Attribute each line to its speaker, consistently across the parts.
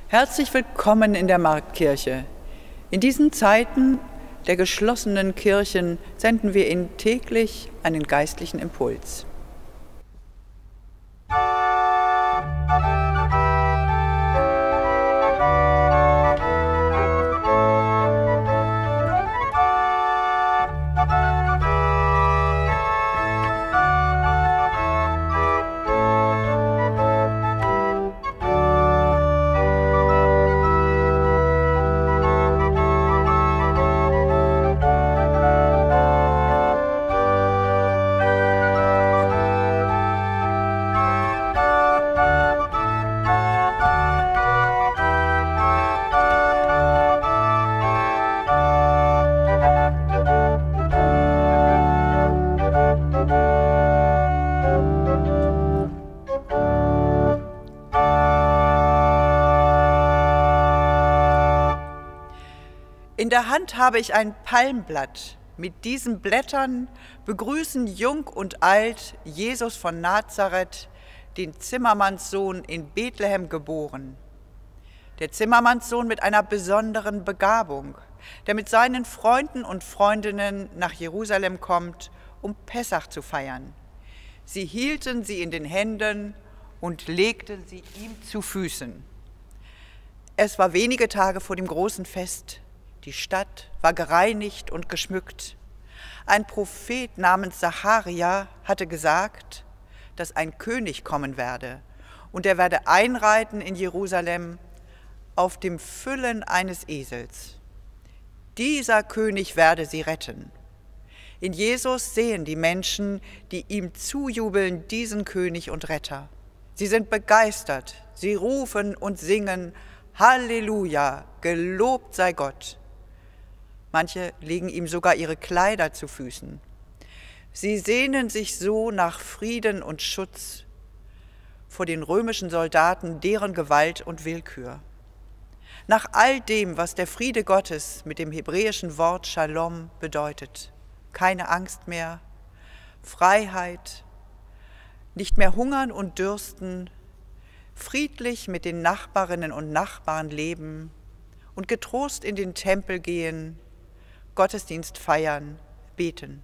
Speaker 1: Herzlich willkommen in der Marktkirche. In diesen Zeiten der geschlossenen Kirchen senden wir Ihnen täglich einen geistlichen Impuls. In der Hand habe ich ein Palmblatt. Mit diesen Blättern begrüßen Jung und Alt Jesus von Nazareth, den Zimmermannssohn in Bethlehem geboren. Der Zimmermannssohn mit einer besonderen Begabung, der mit seinen Freunden und Freundinnen nach Jerusalem kommt, um Pessach zu feiern. Sie hielten sie in den Händen und legten sie ihm zu Füßen. Es war wenige Tage vor dem großen Fest. Die Stadt war gereinigt und geschmückt. Ein Prophet namens Sacharia hatte gesagt, dass ein König kommen werde und er werde einreiten in Jerusalem auf dem Füllen eines Esels. Dieser König werde sie retten. In Jesus sehen die Menschen, die ihm zujubeln, diesen König und Retter. Sie sind begeistert, sie rufen und singen, Halleluja, gelobt sei Gott. Manche legen ihm sogar ihre Kleider zu Füßen. Sie sehnen sich so nach Frieden und Schutz vor den römischen Soldaten, deren Gewalt und Willkür. Nach all dem, was der Friede Gottes mit dem hebräischen Wort Shalom bedeutet. Keine Angst mehr, Freiheit, nicht mehr hungern und dürsten, friedlich mit den Nachbarinnen und Nachbarn leben und getrost in den Tempel gehen, Gottesdienst feiern, beten.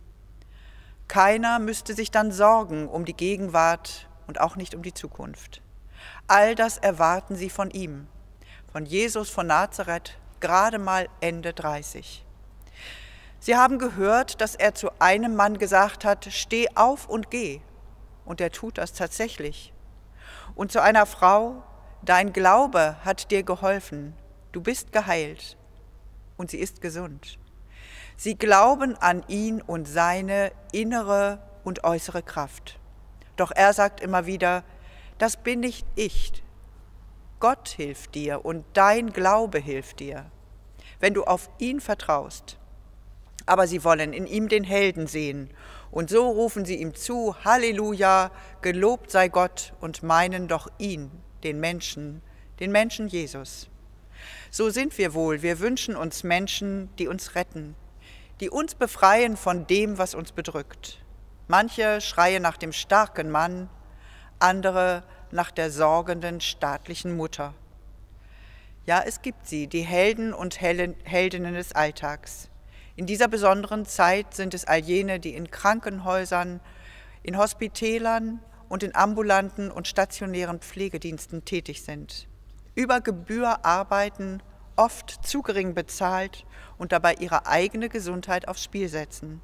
Speaker 1: Keiner müsste sich dann sorgen um die Gegenwart und auch nicht um die Zukunft. All das erwarten sie von ihm, von Jesus von Nazareth, gerade mal Ende 30. Sie haben gehört, dass er zu einem Mann gesagt hat, steh auf und geh. Und er tut das tatsächlich. Und zu einer Frau, dein Glaube hat dir geholfen, du bist geheilt. Und sie ist gesund. Sie glauben an ihn und seine innere und äußere Kraft. Doch er sagt immer wieder, das bin nicht ich. Gott hilft dir und dein Glaube hilft dir, wenn du auf ihn vertraust. Aber sie wollen in ihm den Helden sehen und so rufen sie ihm zu, Halleluja, gelobt sei Gott und meinen doch ihn, den Menschen Jesus. So sind wir wohl, wir wünschen uns Menschen, die uns retten, die uns befreien von dem, was uns bedrückt. Manche schreien nach dem starken Mann, andere nach der sorgenden staatlichen Mutter. Ja, es gibt sie, die Helden und Heldinnen des Alltags. In dieser besonderen Zeit sind es all jene, die in Krankenhäusern, in Hospitälern und in ambulanten und stationären Pflegediensten tätig sind. Über Gebühr arbeiten, oft zu gering bezahlt und dabei ihre eigene Gesundheit aufs Spiel setzen.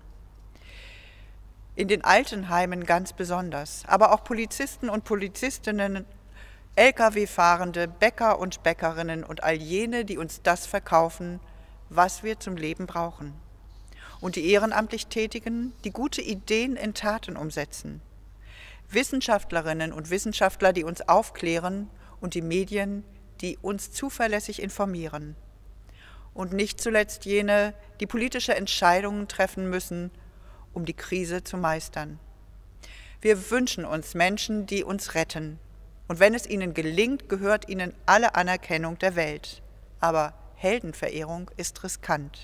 Speaker 1: In den Altenheimen ganz besonders, aber auch Polizisten und Polizistinnen, Lkw-Fahrende, Bäcker und Bäckerinnen und all jene, die uns das verkaufen, was wir zum Leben brauchen. Und die ehrenamtlich Tätigen, die gute Ideen in Taten umsetzen. Wissenschaftlerinnen und Wissenschaftler, die uns aufklären und die Medien, die uns zuverlässig informieren. Und nicht zuletzt jene, die politische Entscheidungen treffen müssen, um die Krise zu meistern. Wir wünschen uns Menschen, die uns retten. Und wenn es ihnen gelingt, gehört ihnen alle Anerkennung der Welt. Aber Heldenverehrung ist riskant.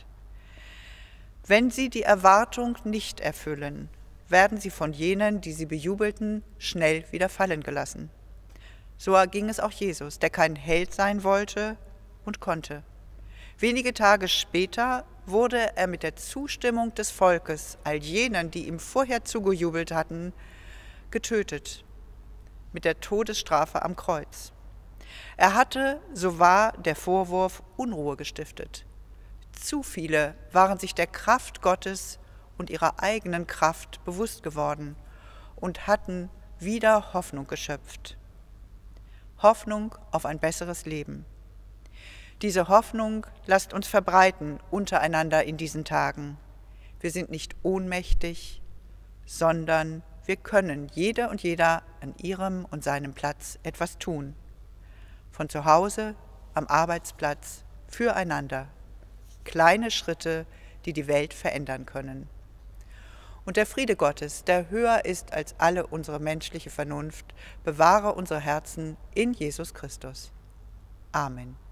Speaker 1: Wenn sie die Erwartung nicht erfüllen, werden sie von jenen, die sie bejubelten, schnell wieder fallen gelassen. So erging es auch Jesus, der kein Held sein wollte und konnte. Wenige Tage später wurde er mit der Zustimmung des Volkes, all jenen, die ihm vorher zugejubelt hatten, getötet, mit der Todesstrafe am Kreuz. Er hatte, so war der Vorwurf, Unruhe gestiftet. Zu viele waren sich der Kraft Gottes und ihrer eigenen Kraft bewusst geworden und hatten wieder Hoffnung geschöpft. Hoffnung auf ein besseres Leben. Diese Hoffnung lasst uns verbreiten untereinander in diesen Tagen. Wir sind nicht ohnmächtig, sondern wir können jede und jeder an ihrem und seinem Platz etwas tun. Von zu Hause, am Arbeitsplatz, füreinander. Kleine Schritte, die die Welt verändern können. Und der Friede Gottes, der höher ist als alle unsere menschliche Vernunft, bewahre unsere Herzen in Jesus Christus. Amen.